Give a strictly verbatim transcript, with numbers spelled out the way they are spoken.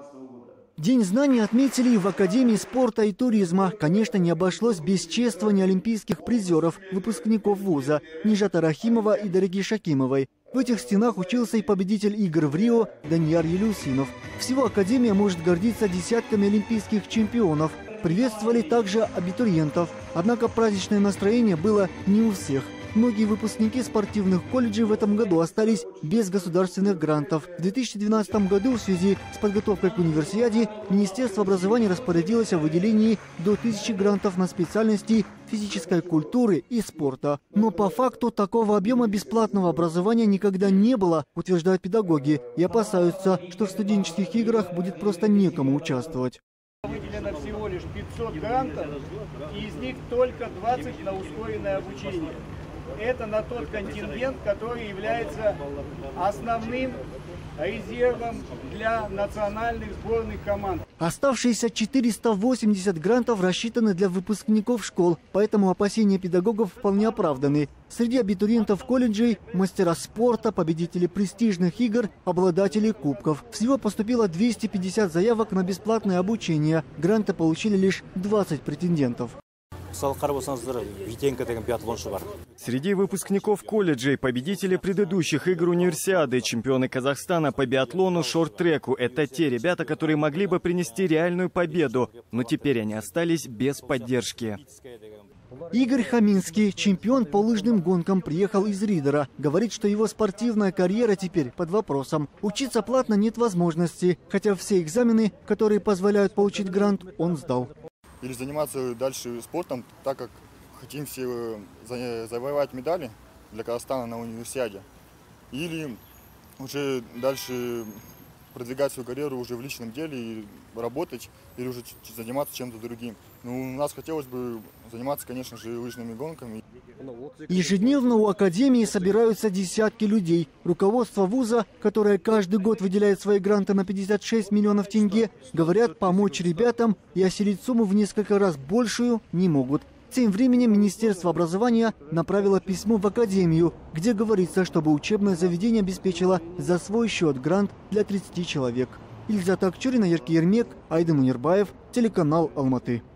девятнадцатого года. День знаний отметили в Академии спорта и туризма. Конечно, не обошлось без чествования олимпийских призеров, выпускников вуза Нижата Рахимова и Дариги Шакимовой. В этих стенах учился и победитель игр в Рио Данияр Елюсинов. Всего Академия может гордиться десятками олимпийских чемпионов. Приветствовали также абитуриентов. Однако праздничное настроение было не у всех. Многие выпускники спортивных колледжей в этом году остались без государственных грантов. В две тысячи двенадцатом году в связи с подготовкой к универсиаде Министерство образования распорядилось о выделении до тысячи грантов на специальности физической культуры и спорта. Но по факту такого объема бесплатного образования никогда не было, утверждают педагоги, и опасаются, что в студенческих играх будет просто некому участвовать. Выделено всего лишь пятьсот грантов, и из них только двадцать на ускоренное обучение. Это на тот контингент, который является основным резервом для национальных сборных команд. Оставшиеся четыреста восемьдесят грантов рассчитаны для выпускников школ, поэтому опасения педагогов вполне оправданы. Среди абитуриентов колледжей – мастера спорта, победители престижных игр, обладатели кубков. Всего поступило двести пятьдесят заявок на бесплатное обучение. Гранты получили лишь двадцать претендентов. Среди выпускников колледжей победители предыдущих игр универсиады, чемпионы Казахстана по биатлону, шорт-треку – это те ребята, которые могли бы принести реальную победу, но теперь они остались без поддержки. Игорь Хаминский, чемпион по лыжным гонкам, приехал из Ридера. Говорит, что его спортивная карьера теперь под вопросом. Учиться платно нет возможности, хотя все экзамены, которые позволяют получить грант, он сдал. Или заниматься дальше спортом, так как хотим все завоевать медали для Казахстана на универсиаде. Или уже дальше продвигать свою карьеру уже в личном деле и работать, или уже заниматься чем-то другим. Ну, у нас хотелось бы заниматься, конечно же, лыжными гонками. Ежедневно у Академии собираются десятки людей. Руководство вуза, которое каждый год выделяет свои гранты на пятьдесят шесть миллионов тенге, говорят, помочь ребятам и осилить сумму в несколько раз большую не могут. Тем временем Министерство образования направило письмо в Академию, где говорится, чтобы учебное заведение обеспечило за свой счет грант для тридцати человек. Ильзат Акчурина, Яркий Ермек, Айдын Унербаев, телеканал Алматы.